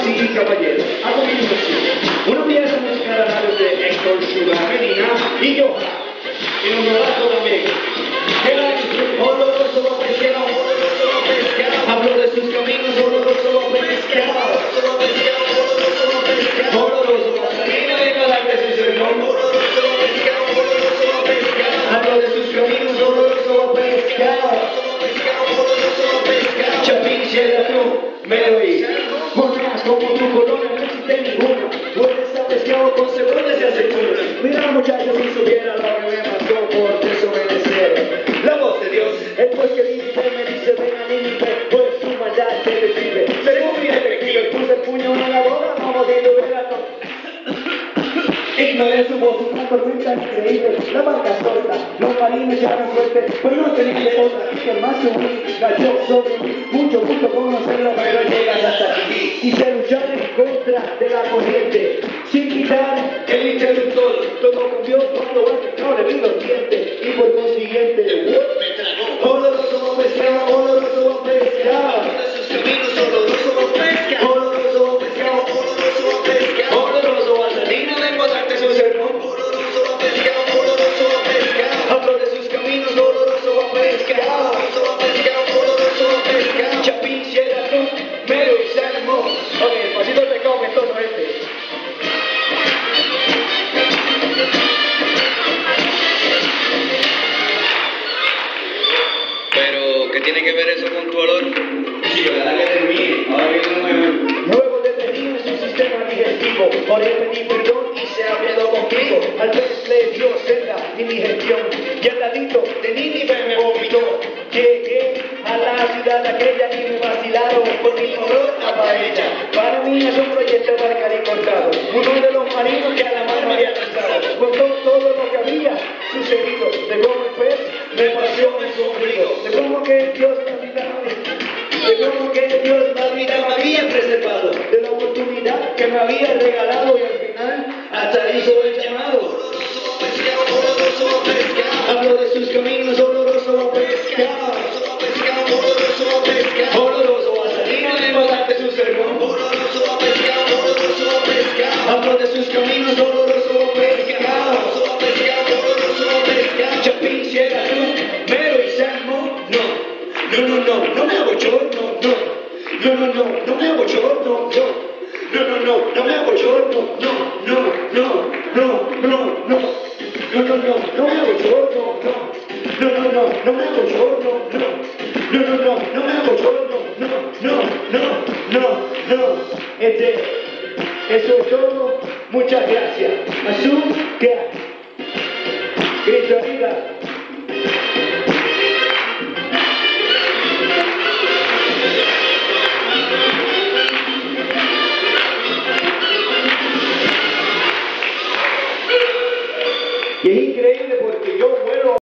Damas y caballeros, a continuación, una pieza musical a cargo de Héctor Sugar Medina y Johan, y un novato también. Oloroso va pescado, oloroso va pescado. Hablo de sus caminos, oloroso va pescado, oloroso va pescado, oloroso va pescado. Oloroso va salina de cada que su sermón, oloroso va pescado, oloroso va pescado. Hablo de sus caminos, oloroso va pescado, oloroso va pescado. Chapín, Sierra, tú, me oí. Monedas como tu corona, no existe ninguna. Hueles a pescado con cebollas y aceitunas. Mira muchachos, si supiera lo que me pasó por desobedecer la voz de Dios. El juez que dice, me dice, ven a mí, pues su maldad te desvive. Según mi jefe, y le puse el puño en la boca, vamos a liberarlo. Ignoré su voz, una tormenta increíble, la barca solta, los marines echaron fuerte, pero no tenía de otra, que el más subí, cayó sobre mí, mucho gusto conocerlo, pero llegas hasta aquí. Quise luchar en contra de la corriente, sin quitar el interruptor, todo cambió cuando el pescado le vi los dientes, y por consiguiente, me tragó. Oloroso va pescado, oloroso va pescado, de sus caminos, oloroso va pescado, oloroso va pescado, oloroso va pescado, oloroso va salina de guardarte su sermón, oloroso va pescado, oloroso va pescado, hablo de sus caminos, oloroso va pescado, oloroso va pescado, oloroso va pescado. Chapín, Sierra, tú, mero y salmón. Ok, el pasito del pescado me tono este. Pero, ¿qué tiene que ver eso con tu olor? Sí, ¿verdad que termine? Ahora viene un nuevo. Luego de tener su sistema digestivo, oré pedí perdón y se abrió conmigo. Al vez le dio senda y mi gestión. Y al ladito de Nínive me vomitó. Llegué a la ciudad aquella y me vacilaron por mi olor a paella. Para mí es un proyecto para cortado. Uno de los marinos que a la mano había lanzado. Contó todo lo que había sucedido. De cómo el pez me paseó en su ombligo. De cómo que Dios me habitaba. De cómo que Dios la vida me había preservado, de la oportunidad que me había regalado y al final hasta hizo el llamado. Oloroso va pescado, oloroso va pescado. Hablo de sus caminos, oloroso va pescado, oloroso va pescado, oloroso va pescado. Oloroso va salina de matarte su sermón, oloroso va pescado, oloroso va pescado. Hablo de sus caminos, oloroso va pescado, oloroso va pescado, oloroso va pescado. Chapín, Sierra, tú, mero y salmón, no. No me hago chorno, no me hago chorno, no me hago chorno, no me hago chorno, no me hago chorno, no me hago chorno, no. Eso es todo, muchas gracias. Azúcar, grito arriba. Y es increíble.